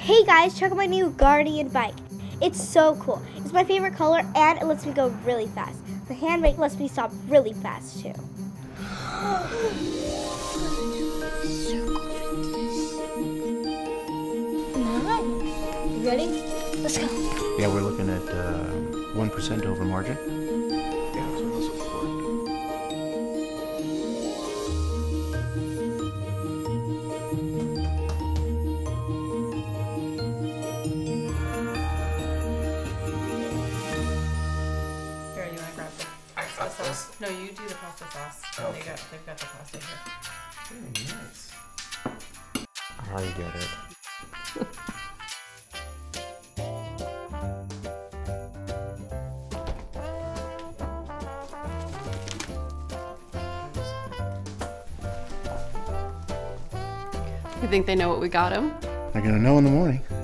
Hey guys, check out my new Guardian bike. It's so cool. It's my favorite color and it lets me go really fast. The handbrake lets me stop really fast too. You ready? Let's go. Yeah, we're looking at 1% over margin. Yeah, that's what I was looking for. Here, you want to grab the pasta sauce? No, you do the pasta sauce. Okay. They've got the pasta here. Very nice. I get it. You think they know what we got them? They're gonna know in the morning.